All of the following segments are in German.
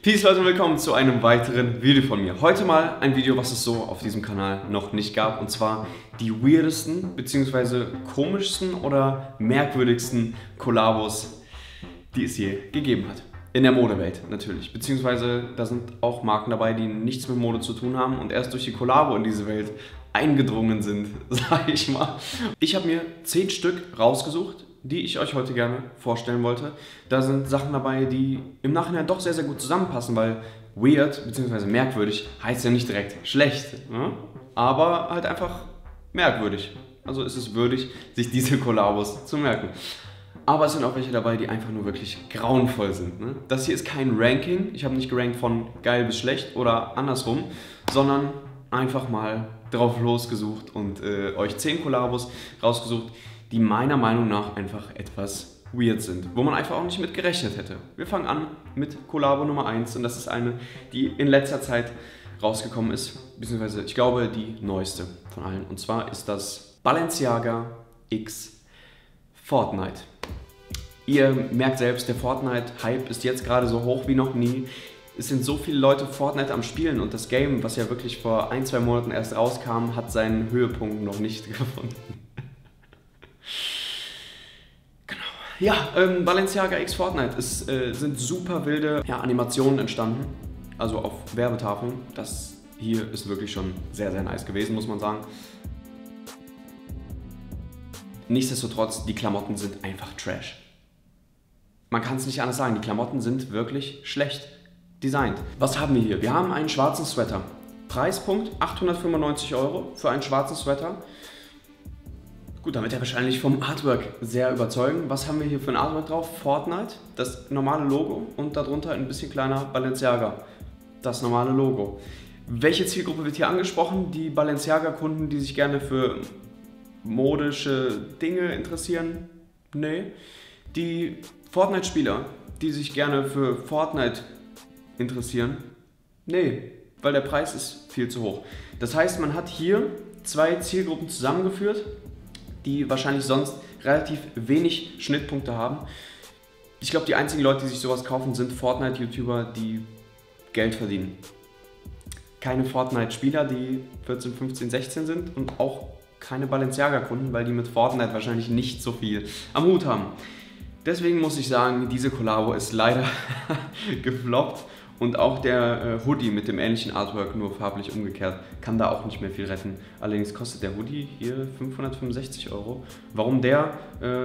Peace Leute und willkommen zu einem weiteren Video von mir. Heute mal ein Video, was es so auf diesem Kanal noch nicht gab, und zwar die weirdesten bzw. komischsten oder merkwürdigsten Kollabos, die es je gegeben hat. In der Modewelt natürlich, beziehungsweise da sind auch Marken dabei, die nichts mit Mode zu tun haben und erst durch die Kollabo in diese Welt eingedrungen sind, sage ich mal. Ich habe mir 10 Stück rausgesucht, die ich euch heute gerne vorstellen wollte. Da sind Sachen dabei, die im Nachhinein doch sehr, sehr gut zusammenpassen, weil weird bzw. merkwürdig heißt ja nicht direkt schlecht, ne? Aber halt einfach merkwürdig. Also ist es würdig, sich diese Kollabos zu merken. Aber es sind auch welche dabei, die einfach nur wirklich grauenvoll sind, ne? Das hier ist kein Ranking. Ich habe nicht gerankt von geil bis schlecht oder andersrum, sondern einfach mal drauf losgesucht und euch 10 Kollabos rausgesucht, die meiner Meinung nach einfach etwas weird sind, wo man einfach auch nicht mit gerechnet hätte. Wir fangen an mit Kollabo Nummer 1 und das ist eine, die in letzter Zeit rausgekommen ist, beziehungsweise ich glaube die neueste von allen. Und zwar ist das Balenciaga X Fortnite. Ihr merkt selbst, der Fortnite-Hype ist jetzt gerade so hoch wie noch nie. Es sind so viele Leute Fortnite am Spielen und das Game, was ja wirklich vor 1-2 Monaten erst rauskam, hat seinen Höhepunkt noch nicht gefunden. Genau. Ja, Balenciaga X Fortnite. Es sind super wilde Animationen entstanden, also auf Werbetafeln. Das hier ist wirklich schon sehr, sehr nice gewesen, muss man sagen. Nichtsdestotrotz, die Klamotten sind einfach Trash. Man kann es nicht anders sagen, die Klamotten sind wirklich schlecht designt. Was haben wir hier? Wir haben einen schwarzen Sweater. Preispunkt 895 € für einen schwarzen Sweater. Gut, damit er wahrscheinlich vom Artwork sehr überzeugen. Was haben wir hier für ein Artwork drauf? Fortnite, das normale Logo und darunter ein bisschen kleiner Balenciaga, das normale Logo. Welche Zielgruppe wird hier angesprochen? Die Balenciaga-Kunden, die sich gerne für modische Dinge interessieren? Nee. Die Fortnite-Spieler, die sich gerne für Fortnite interessieren? Nee, weil der Preis ist viel zu hoch. Das heißt, man hat hier 2 Zielgruppen zusammengeführt, die wahrscheinlich sonst relativ wenig Schnittpunkte haben. Ich glaube, die einzigen Leute, die sich sowas kaufen, sind Fortnite-YouTuber, die Geld verdienen. Keine Fortnite-Spieler, die 14, 15, 16 sind und auch keine Balenciaga-Kunden, weil die mit Fortnite wahrscheinlich nicht so viel am Hut haben. Deswegen muss ich sagen, diese Kollabo ist leider gefloppt und auch der Hoodie mit dem ähnlichen Artwork, nur farblich umgekehrt, kann da auch nicht mehr viel retten. Allerdings kostet der Hoodie hier 565 €. Warum der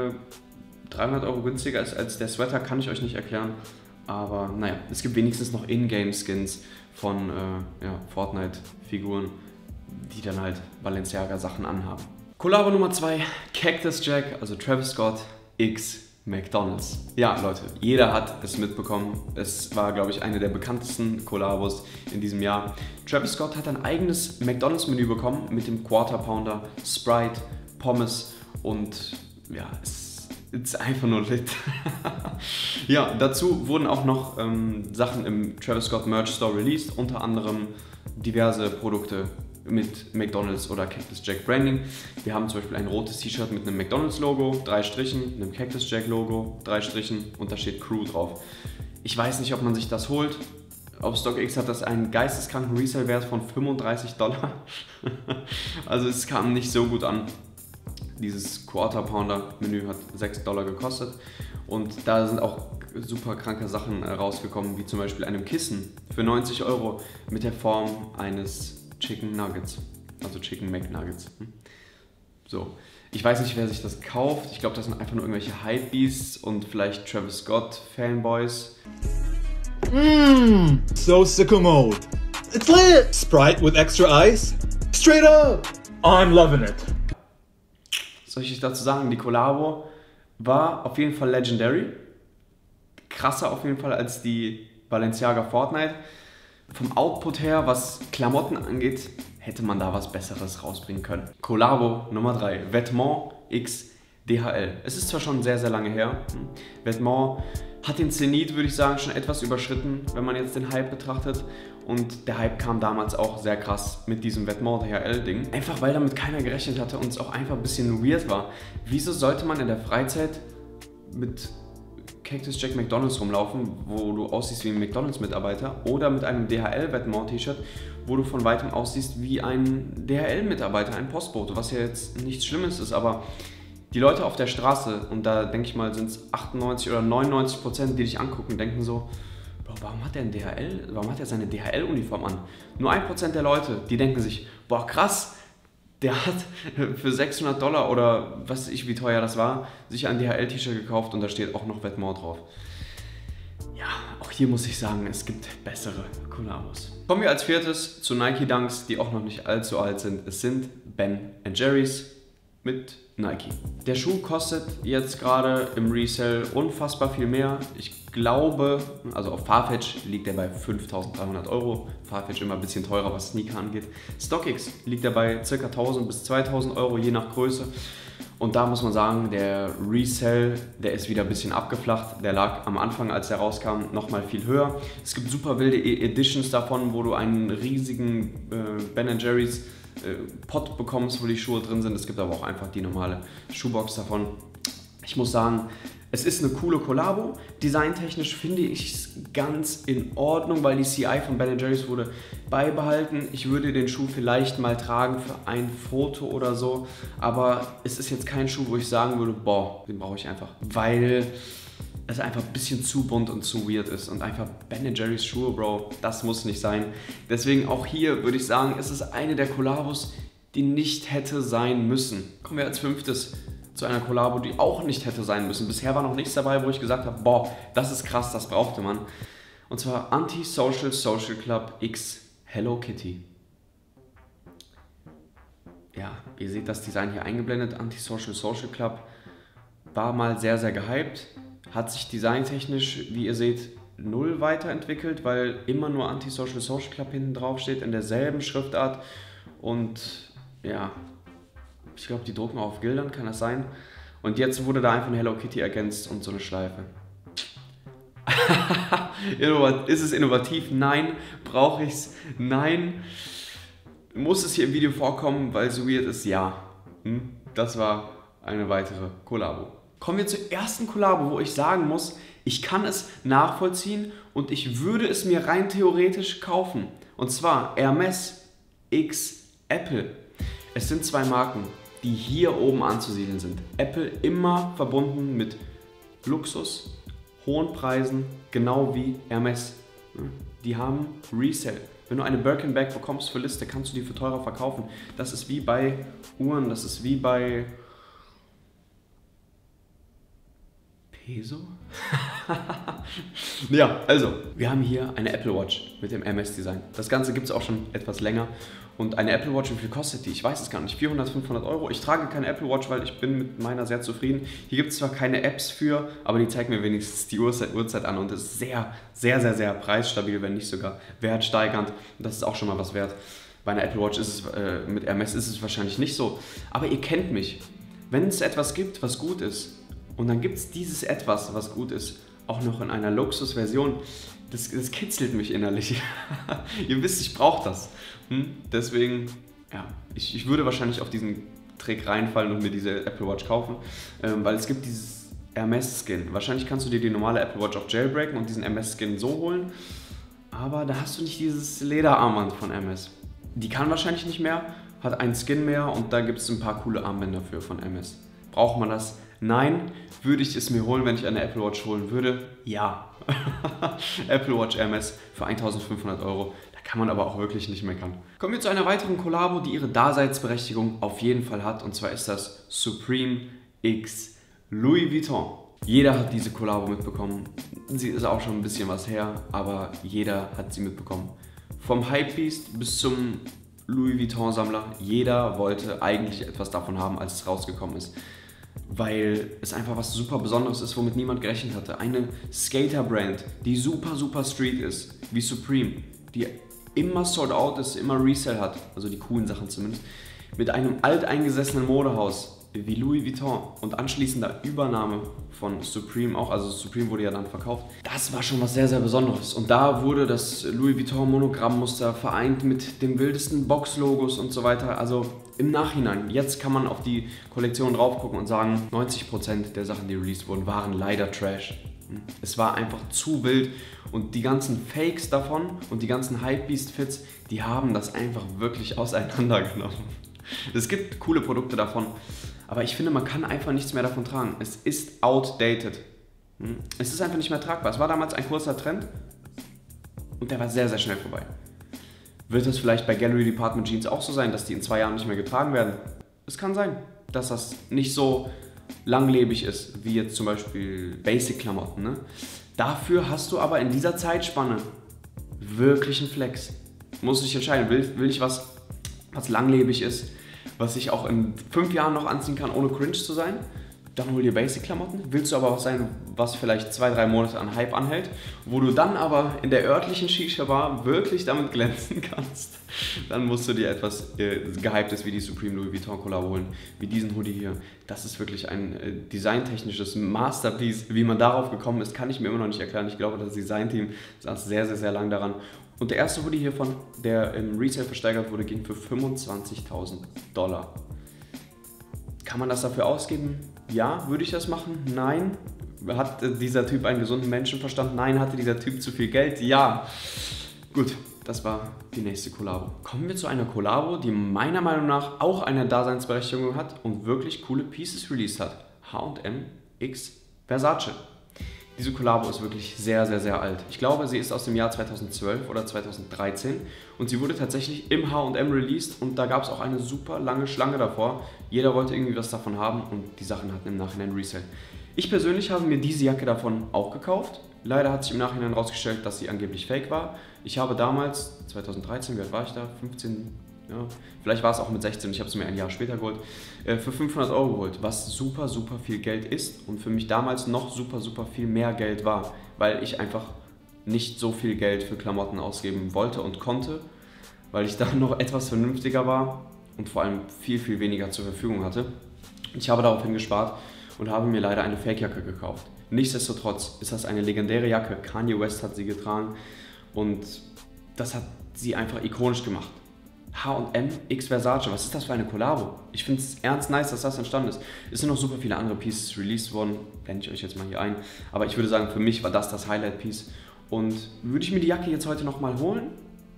300 € günstiger ist als der Sweater, kann ich euch nicht erklären. Aber naja, es gibt wenigstens noch Ingame-Skins von Fortnite-Figuren, die dann halt Balenciaga-Sachen anhaben. Kollabo Nummer 2, Cactus Jack, also Travis Scott X McDonald's. Ja, Leute, jeder hat es mitbekommen. Es war, glaube ich, eine der bekanntesten Kollabos in diesem Jahr. Travis Scott hat ein eigenes McDonald's-Menü bekommen mit dem Quarter Pounder, Sprite, Pommes und ja, es ist einfach nur lit. Ja, dazu wurden auch noch Sachen im Travis Scott Merch Store released, unter anderem diverse Produkte mit McDonald's oder Cactus Jack Branding. Wir haben zum Beispiel ein rotes T-Shirt mit einem McDonald's Logo, 3 Strichen, einem Cactus Jack Logo, 3 Strichen und da steht Crew drauf. Ich weiß nicht, ob man sich das holt. Auf StockX hat das einen geisteskranken Resale-Wert von 35 $. Also es kam nicht so gut an. Dieses Quarter Pounder Menü hat 6 $ gekostet und da sind auch super kranke Sachen rausgekommen, wie zum Beispiel einem Kissen für 90 € mit der Form eines Chicken Nuggets, also Chicken McNuggets. So, ich weiß nicht, wer sich das kauft. Ich glaube, das sind einfach nur irgendwelche Hypebeasts und vielleicht Travis Scott Fanboys. So sicko mode. It's lit! Sprite with extra ice? Straight up! I'm loving it. Soll ich dazu sagen, die Kollabo war auf jeden Fall legendary. Krasser auf jeden Fall als die Balenciaga Fortnite. Vom Output her, was Klamotten angeht, hätte man da was Besseres rausbringen können. Kollabo Nummer 3, Vetements X DHL. Es ist zwar schon sehr, sehr lange her. Vetements hat den Zenit, würde ich sagen, schon etwas überschritten, wenn man jetzt den Hype betrachtet. Und der Hype kam damals auch sehr krass mit diesem Vetements DHL-Ding. Einfach weil damit keiner gerechnet hatte und es auch einfach ein bisschen weird war. Wieso sollte man in der Freizeit mit Cactus Jack McDonald's rumlaufen, wo du aussiehst wie ein McDonald's-Mitarbeiter, oder mit einem DHL-Vetements-T-Shirt, wo du von weitem aussiehst wie ein DHL-Mitarbeiter, ein Postbote, was ja jetzt nichts Schlimmes ist, aber die Leute auf der Straße, und da denke ich mal, sind es 98 oder 99%, die dich angucken, denken so, Bro, warum hat er seine DHL-Uniform an? Nur 1% der Leute, die denken sich, boah krass, der hat für $600 oder was weiß ich, wie teuer das war, sich ein DHL-T-Shirt gekauft und da steht auch noch Vetements drauf. Ja, auch hier muss ich sagen, es gibt bessere Kollabos. Kommen wir als viertes zu Nike Dunks, die auch noch nicht allzu alt sind. Es sind Ben & Jerry's mit Nike. Der Schuh kostet jetzt gerade im Resell unfassbar viel mehr. Ich glaube, also auf Farfetch liegt er bei 5.300 €. Farfetch immer ein bisschen teurer, was Sneaker angeht. StockX liegt er bei ca. 1.000 bis 2.000 € je nach Größe. Und da muss man sagen, der Resell, der ist wieder ein bisschen abgeflacht. Der lag am Anfang, als der rauskam, nochmal viel höher. Es gibt super wilde Editions davon, wo du einen riesigen Ben & Jerry's Pot bekommst, wo die Schuhe drin sind. Es gibt aber auch einfach die normale Schuhbox davon. Ich muss sagen, es ist eine coole Kollabo. Designtechnisch finde ich es ganz in Ordnung, weil die CI von Ben & Jerry's wurde beibehalten. Ich würde den Schuh vielleicht mal tragen für ein Foto oder so, aber es ist jetzt kein Schuh, wo ich sagen würde, boah, den brauche ich einfach, weil es einfach ein bisschen zu bunt und zu weird ist und einfach Ben & Jerry's Schuhe, Bro, das muss nicht sein. Deswegen auch hier würde ich sagen, es ist eine der Kollabos, die nicht hätte sein müssen. Kommen wir als fünftes zu einer Kollabo, die auch nicht hätte sein müssen. Bisher war noch nichts dabei, wo ich gesagt habe, boah, das ist krass, das brauchte man. Und zwar Anti-Social Social Club X Hello Kitty. Ja, ihr seht das Design hier eingeblendet. Anti-Social Social Club war mal sehr, sehr gehypt. Hat sich designtechnisch, wie ihr seht, null weiterentwickelt, weil immer nur Anti-Social Social Club hinten drauf steht, in derselben Schriftart. Und ja, ich glaube, die drucken auf Gildern, kann das sein? Und jetzt wurde da einfach eine Hello Kitty ergänzt und so eine Schleife. Ist es innovativ? Nein. Brauche ich es? Nein. Muss es hier im Video vorkommen, weil es so weird ist? Ja. Das war eine weitere Kollabo. Kommen wir zur ersten Kollabo, wo ich sagen muss, ich kann es nachvollziehen und ich würde es mir rein theoretisch kaufen. Und zwar Hermes x Apple. Es sind zwei Marken, die hier oben anzusiedeln sind. Apple immer verbunden mit Luxus, hohen Preisen, genau wie Hermes. Die haben Resell. Wenn du eine Birkin-Bag bekommst für Liste, kannst du die für teurer verkaufen. Das ist wie bei Uhren, das ist wie bei Peso? Ja, also, wir haben hier eine Apple Watch mit dem Hermes-Design. Das Ganze gibt es auch schon etwas länger. Und eine Apple Watch, wie viel kostet die? Ich weiß es gar nicht. 400, 500 €. Ich trage keine Apple Watch, weil ich bin mit meiner sehr zufrieden. Hier gibt es zwar keine Apps für, aber die zeigen mir wenigstens die Uhrzeit an und ist sehr, sehr, sehr, sehr preisstabil, wenn nicht sogar wertsteigernd. Und das ist auch schon mal was wert. Bei einer Apple Watch ist es, mit Hermes ist es wahrscheinlich nicht so. Aber ihr kennt mich. Wenn es etwas gibt, was gut ist, und dann gibt es dieses Etwas, was gut ist, auch noch in einer Luxusversion, das kitzelt mich innerlich. Ihr wisst, ich brauche das. Deswegen, ja, ich würde wahrscheinlich auf diesen Trick reinfallen und mir diese Apple Watch kaufen, weil es gibt dieses Hermes-Skin. Wahrscheinlich kannst du dir die normale Apple Watch auch jailbreaken und diesen Hermes-Skin so holen, aber da hast du nicht dieses Lederarmband von Hermes. Die kann wahrscheinlich nicht mehr, hat einen Skin mehr und da gibt es ein paar coole Armbänder für von Hermes. Braucht man das? Nein. Würde ich es mir holen, wenn ich eine Apple Watch holen würde? Ja. Apple Watch Hermes für 1.500 €. Da kann man aber auch wirklich nicht meckern. Kommen wir zu einer weiteren Kollabo, die ihre Daseinsberechtigung auf jeden Fall hat. Und zwar ist das Supreme x Louis Vuitton. Jeder hat diese Kollabo mitbekommen. Sie ist auch schon ein bisschen was her, aber jeder hat sie mitbekommen. Vom Hypebeast bis zum Louis Vuitton Sammler. Jeder wollte eigentlich etwas davon haben, als es rausgekommen ist. Weil es einfach was super Besonderes ist, womit niemand gerechnet hatte. Eine Skater-Brand, die super, super street ist, wie Supreme, die immer sold out ist, immer Resell hat, also die coolen Sachen zumindest, mit einem alteingesessenen Modehaus wie Louis Vuitton und anschließender Übernahme von Supreme auch, also Supreme wurde ja dann verkauft. Das war schon was sehr, sehr Besonderes. Und da wurde das Louis Vuitton Monogrammmuster vereint mit den wildesten Box-Logos und so weiter. Also im Nachhinein, jetzt kann man auf die Kollektion drauf gucken und sagen, 90% der Sachen, die released wurden, waren leider Trash. Es war einfach zu wild und die ganzen Fakes davon und die ganzen Hypebeast-Fits, die haben das einfach wirklich auseinandergenommen. Es gibt coole Produkte davon, aber ich finde, man kann einfach nichts mehr davon tragen. Es ist outdated. Es ist einfach nicht mehr tragbar. Es war damals ein kurzer Trend und der war sehr, sehr schnell vorbei. Wird es vielleicht bei Gallery Department Jeans auch so sein, dass die in 2 Jahren nicht mehr getragen werden? Es kann sein, dass das nicht so langlebig ist, wie jetzt zum Beispiel Basic-Klamotten. Ne? Dafür hast du aber in dieser Zeitspanne wirklich einen Flex. Musst du dich entscheiden, will ich was langlebig ist, was ich auch in 5 Jahren noch anziehen kann, ohne cringe zu sein? Dann hol dir Basic-Klamotten. Willst du aber was sein, was vielleicht 2-3 Monate an Hype anhält, wo du dann aber in der örtlichen Shisha-Bar wirklich damit glänzen kannst, dann musst du dir etwas Gehyptes wie die Supreme Louis Vuitton Collabo holen, wie diesen Hoodie hier. Das ist wirklich ein designtechnisches Masterpiece. Wie man darauf gekommen ist, kann ich mir immer noch nicht erklären. Ich glaube, das Designteam saß sehr, sehr, sehr lang daran. Und der erste Hoodie hiervon, der im Resale versteigert wurde, ging für $25.000. Kann man das dafür ausgeben? Ja. Würde ich das machen? Nein. Hat dieser Typ einen gesunden Menschenverstand? Nein. Hatte dieser Typ zu viel Geld? Ja. Gut, das war die nächste Kollabo. Kommen wir zu einer Kollabo, die meiner Meinung nach auch eine Daseinsberechtigung hat und wirklich coole Pieces released hat. H&M x Versace. Diese Kollabo ist wirklich sehr, sehr, sehr alt. Ich glaube, sie ist aus dem Jahr 2012 oder 2013 und sie wurde tatsächlich im H&M released und da gab es auch eine super lange Schlange davor. Jeder wollte irgendwie was davon haben und die Sachen hatten im Nachhinein Resale. Ich persönlich habe mir diese Jacke davon auch gekauft. Leider hat sich im Nachhinein herausgestellt, dass sie angeblich fake war. Ich habe damals, 2013, wie alt war ich da? 15, ja, vielleicht war es auch mit 16, ich habe es mir ein Jahr später geholt, für 500 € geholt, was super, super viel Geld ist und für mich damals noch super, super viel mehr Geld war, weil ich einfach nicht so viel Geld für Klamotten ausgeben wollte und konnte, weil ich da noch etwas vernünftiger war und vor allem viel, viel weniger zur Verfügung hatte. Ich habe daraufhin gespart und habe mir leider eine Fake-Jacke gekauft. Nichtsdestotrotz ist das eine legendäre Jacke, Kanye West hat sie getragen und das hat sie einfach ikonisch gemacht. H&M x Versace, was ist das für eine Kollabo? Ich finde es ernst nice, dass das entstanden ist. Es sind noch super viele andere Pieces released worden, blende ich euch jetzt mal hier ein. Aber ich würde sagen, für mich war das Highlight-Piece. Und würde ich mir die Jacke jetzt heute nochmal holen?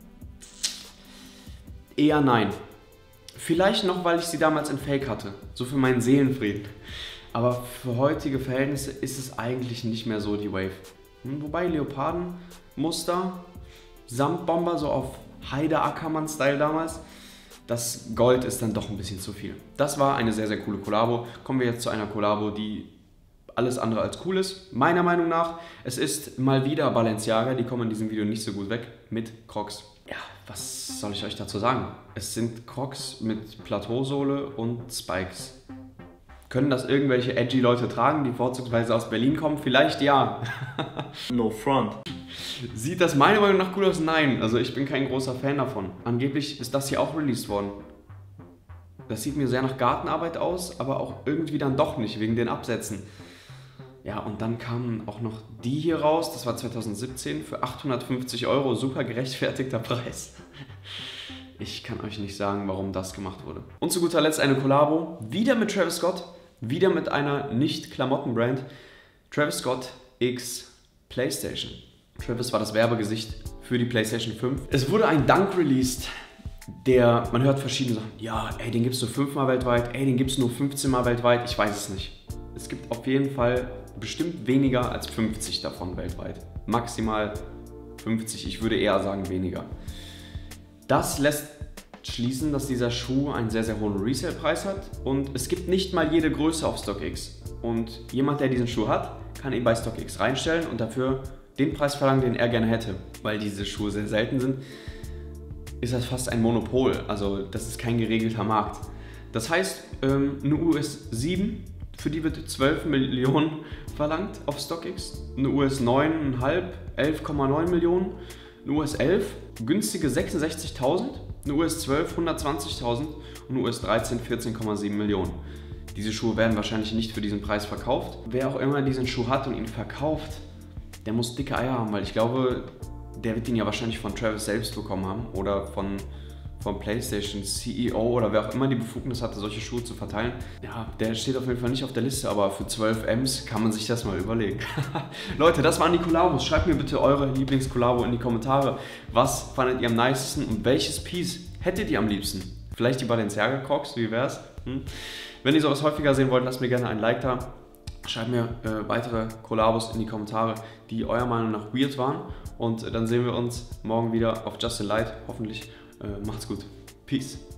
Eher nein. Vielleicht noch, weil ich sie damals in Fake hatte. So für meinen Seelenfrieden. Aber für heutige Verhältnisse ist es eigentlich nicht mehr so die Wave. Wobei Leopardenmuster, Samtbomber, so auf Heide Ackermann-Style damals, das Gold ist dann doch ein bisschen zu viel. Das war eine sehr, sehr coole Kollabo. Kommen wir jetzt zu einer Kollabo, die alles andere als cool ist. Meiner Meinung nach, es ist mal wieder Balenciaga, die kommen in diesem Video nicht so gut weg, mit Crocs. Ja, was soll ich euch dazu sagen? Es sind Crocs mit Plateausohle und Spikes. Können das irgendwelche edgy Leute tragen, die vorzugsweise aus Berlin kommen? Vielleicht ja. No front. Sieht das meiner Meinung nach cool aus? Nein. Also ich bin kein großer Fan davon. Angeblich ist das hier auch released worden. Das sieht mir sehr nach Gartenarbeit aus, aber auch irgendwie dann doch nicht, wegen den Absätzen. Ja, und dann kamen auch noch die hier raus. Das war 2017 für 850 €. Super gerechtfertigter Preis. Ich kann euch nicht sagen, warum das gemacht wurde. Und zu guter Letzt eine Kollabo. Wieder mit Travis Scott. Wieder mit einer Nicht-Klamotten-Brand. Travis Scott x PlayStation. Travis war das Werbegesicht für die PlayStation 5. Es wurde ein Dunk released, der, man hört verschiedene Sachen. Ja, ey, den gibt es nur 5-mal weltweit. Ey, den gibt es nur 15-mal weltweit. Ich weiß es nicht. Es gibt auf jeden Fall bestimmt weniger als 50 davon weltweit. Maximal 50, ich würde eher sagen weniger. Das lässt schließen, dass dieser Schuh einen sehr, sehr hohen Resale-Preis hat und es gibt nicht mal jede Größe auf StockX. Und jemand, der diesen Schuh hat, kann ihn bei StockX reinstellen und dafür den Preis verlangen, den er gerne hätte. Weil diese Schuhe sehr selten sind, ist das fast ein Monopol. Also das ist kein geregelter Markt. Das heißt, eine US 7, für die wird 12 Millionen verlangt auf StockX. Eine US 9,5, 11,9 Millionen. Eine US 11, günstige 66.000. Eine US 12, 120.000. Und eine US 13, 14,7 Millionen. Diese Schuhe werden wahrscheinlich nicht für diesen Preis verkauft. Wer auch immer diesen Schuh hat und ihn verkauft, der muss dicke Eier haben, weil ich glaube, der wird ihn ja wahrscheinlich von Travis selbst bekommen haben oder von vom PlayStation CEO oder wer auch immer die Befugnis hatte, solche Schuhe zu verteilen. Ja, der steht auf jeden Fall nicht auf der Liste, aber für 12 Ms kann man sich das mal überlegen. Leute, das waren die Kollabos. Schreibt mir bitte eure Lieblingskollabo in die Kommentare. Was fandet ihr am nicesten und welches Piece hättet ihr am liebsten? Vielleicht die Balenciaga Crocs, wie wär's? Wenn ihr sowas häufiger sehen wollt, lasst mir gerne ein Like da. Schreibt mir weitere Kollabos in die Kommentare, die eurer Meinung nach weird waren. Und dann sehen wir uns morgen wieder auf Just a Light, hoffentlich. Macht's gut. Peace.